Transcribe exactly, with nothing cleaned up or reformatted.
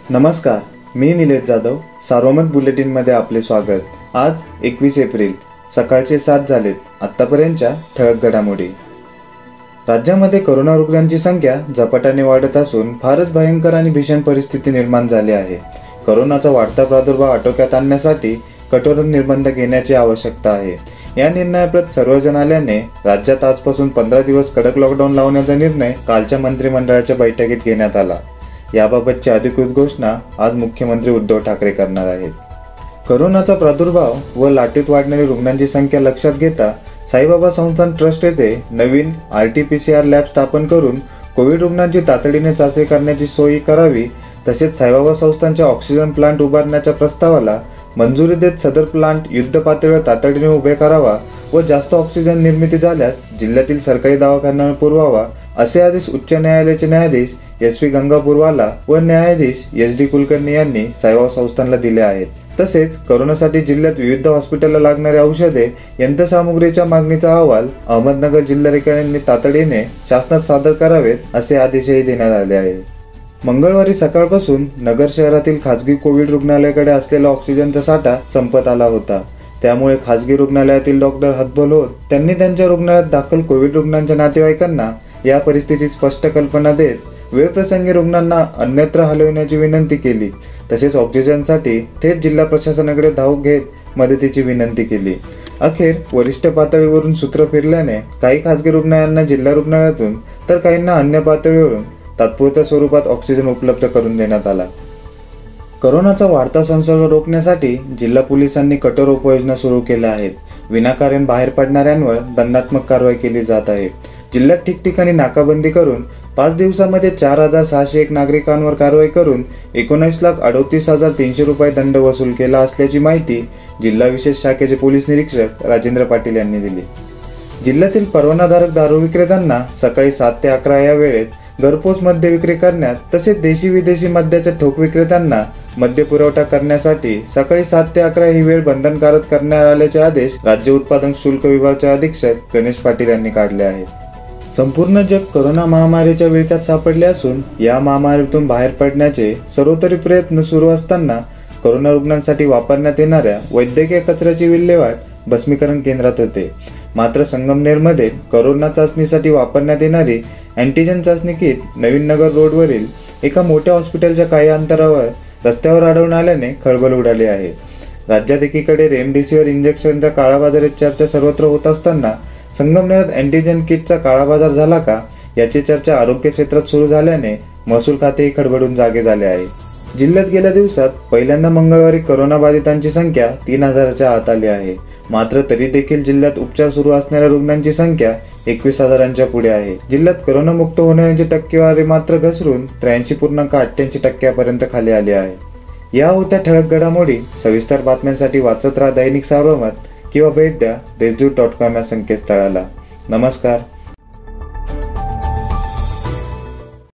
नमस्कार, मी निलेश जाधव. सार्वमत बुलेटिनमध्ये आपले स्वागत. आज एकवीस एप्रिल, सकाळचे सात झालेत. आत्तापर्यंतच्या ठळक घडामोडी. राज्यामध्ये कोरोना रुग्णांची संख्या झपाट्याने वाढत असून फारच भयंकर आणि भीषण परिस्थिती निर्माण झाली आहे. कोरोनाचा वाढता प्रादुर्भाव आटोक्यात आणण्यासाठी कठोर निर्बंध घेण्याची आवश्यकता आहे. या निर्णयाप्रत सर्वजण आल्याने राज्यात आजपासून पंधरा दिवस कडक लॉकडाऊन लावण्याचा निर्णय कालच्या मंत्रिमंडळाच्या बैठकीत घेण्यात आला. याबाबतची अधिकृत घोषणा आज मुख्यमंत्री उद्धव ठाकरे करणार आहेत. कोरोनाचा प्रादुर्भाव व लाटेत वाढणारी रुग्णांची संख्या लक्षात घेता साईबाबा संस्थान ट्रस्ट येथे नवीन R T P C R lab स्थापन करून कोविड रुग्णांची तातडीने चाचणी करण्याची सोय करावी. तसेच साईबाबा संस्थानच्या ऑक्सिजन प्लांट उभारण्याच्या प्रस्तावाला मंजुरी देत सदर प्लांट युद्ध पातळीवर तातडीने उभे करावा व जास्त ऑक्सिजन निर्मिती झाल्यास जिल्ह्यातील सरकारी दवाखान्यांना पुरवावा, असे आदेश उच्च न्यायालयाचे न्यायाधीश एस व्ही गंगापूरवाला व न्यायाधीश एस डी कुलकर्णी यांनी साईबाबा संस्थानला दिले आहेत. तसेच कोरोनासाठी जिल्ह्यात विविध हॉस्पिटलला लागणारी औषधे, यंत्रसामुग्रीच्या मागणीचा अहवाल अहमदनगर जिल्हाधिकाऱ्यांनी तातडीने शासनात सादर करावेत, असे आदेशही देण्यात आले आहेत. मंगळवारी सकाळपासून नगर शहरातील खासगी कोविड रुग्णालयाकडे असलेला ऑक्सिजनचा साठा संपत आला होता. त्यामुळे खासगी रुग्णालयातील डॉक्टर हतबल होत त्यांनी त्यांच्या रुग्णालयात दाखल कोविड रुग्णांच्या नातेवाईकांना या परिस्थितीची स्पष्ट कल्पना देत वेळप्रसंगी रुग्णांना अन्यत्र हलविण्याची विनंती केली. तसेच ऑक्सिजनसाठी थेट जिल्हा प्रशासनाकडे धाव घेत मदतीची विनंती केली. अखेर वरिष्ठ पातळीवरून सूत्र फिरल्याने काही खासगी रुग्णालयांना जिल्हा रुग्णालयातून तर काहींना अन्य पातळीवरून तात्पुरत्या स्वरूपात ऑक्सिजन उपलब्ध करून देण्यात आला. कोरोनाचा वाढता संसर्ग रोखण्यासाठी जिल्हा पोलिसांनी कठोर उपाययोजना सुरू केल्या आहेत. विनाकारण बाहेर पडणाऱ्यांवर दंडात्मक कारवाई केली जात आहे. जिल्ह्यात ठिकठिकाणी नाकाबंदी करून पाच दिवसामध्ये चार हजार सहाशे एक नागरिकांवर कारवाई करून एकोणीस लाख अडोतीस हजार तीनशे रुपये दंड वसूल केला असल्याची माहिती जिल्हा विशेष शाखेचे पोलीस निरीक्षक राजेंद्र पाटील यांनी दिली. जिल्ह्यातील परवानाधारक दारू विक्रेत्यांना सकाळी सात ते अकरा या वेळेत घरपोच मद्य विक्री करण्यात, तसेच देशी विदेशी मद्याच्या ठोक विक्रेत्यांना मद्य पुरवठा करण्यासाठी सकाळी सात ते अकरा ही वेळ बंधनकारक करण्यात आल्याचे आदेश राज्य उत्पादन शुल्क विभागाचे अधीक्षक गणेश पाटील यांनी काढले आहेत. संपूर्ण जग कोरोना महामारीच्या विळख्यात सापडले असून या महामारीतून बाहेर पडण्याचे सर्वतोपरी प्रयत्न सुरू असताना कोरोना रुग्णांसाठी वापरण्यात येणाऱ्या वैद्यकीय कचऱ्याची विल्हेवाट भस्मीकरण केंद्रात होते. मात्र संगमनेरमध्ये कोरोना चाचणीसाठी वापरण्यात येणारी अँटीजन चाचणी किट नवीन नगर रोडवरील एका मोठ्या हॉस्पिटलच्या काही अंतरावर रस्त्यावर आढळून आल्याने खळबळ उडाली आहे. राज्यात एकीकडे रेमडेसिवीर इंजेक्शनच्या काळाबाजाराची चर्चा सर्वत्र होत असताना संगमनेरात अँटीजन किटचा काळाबाजार झाला का याची चर्चा आरोग्य क्षेत्रात सुरू झाल्याने महसूल खातेही खडबडून जागे झाले आहे. जिल्ह्यात गेल्या दिवसात पहिल्यांदा मंगळवारी कोरोना बाधितांची संख्या तीन हजाराच्या आत आली आहे. मात्र तरी देखील जिल्ह्यात उपचार सुरू असणाऱ्या रुग्णांची संख्या एकवीस हजारांच्या पुढे आहे. जिल्ह्यात कोरोनामुक्त होण्याची टक्केवारी मात्र घसरून त्र्याऐंशी पूर्णांक अठ्ठ्याऐंशी टक्क्यापर्यंत खाली आली आहे. या होत्या ठळक घडामोडी. सविस्तर बातम्यांसाठी वाचत राहा दैनिक सार्वमत किंवा भेट द्या देशदूत डॉट कॉम या संकेतस्थळाला. नमस्कार.